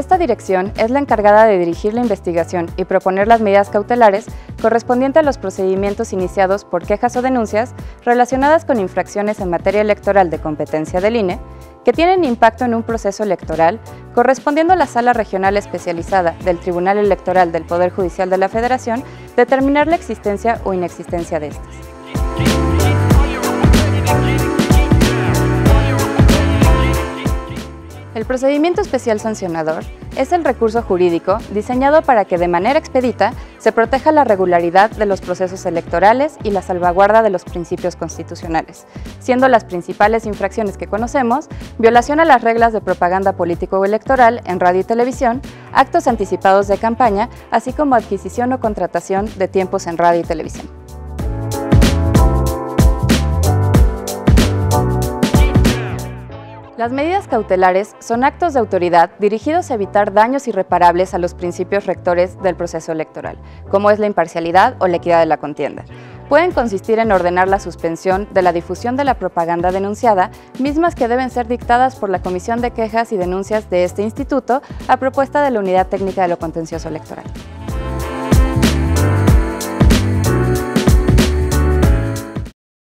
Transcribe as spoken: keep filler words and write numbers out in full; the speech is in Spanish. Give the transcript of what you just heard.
Esta dirección es la encargada de dirigir la investigación y proponer las medidas cautelares correspondientes a los procedimientos iniciados por quejas o denuncias relacionadas con infracciones en materia electoral de competencia del I N E que tienen impacto en un proceso electoral, correspondiendo a la Sala Regional Especializada del Tribunal Electoral del Poder Judicial de la Federación determinar la existencia o inexistencia de estas. El procedimiento especial sancionador es el recurso jurídico diseñado para que de manera expedita se proteja la regularidad de los procesos electorales y la salvaguarda de los principios constitucionales, siendo las principales infracciones que conocemos violación a las reglas de propaganda político o electoral en radio y televisión, actos anticipados de campaña, así como adquisición o contratación de tiempos en radio y televisión. Las medidas cautelares son actos de autoridad dirigidos a evitar daños irreparables a los principios rectores del proceso electoral, como es la imparcialidad o la equidad de la contienda. Pueden consistir en ordenar la suspensión de la difusión de la propaganda denunciada, mismas que deben ser dictadas por la Comisión de Quejas y Denuncias de este instituto a propuesta de la Unidad Técnica de lo Contencioso Electoral.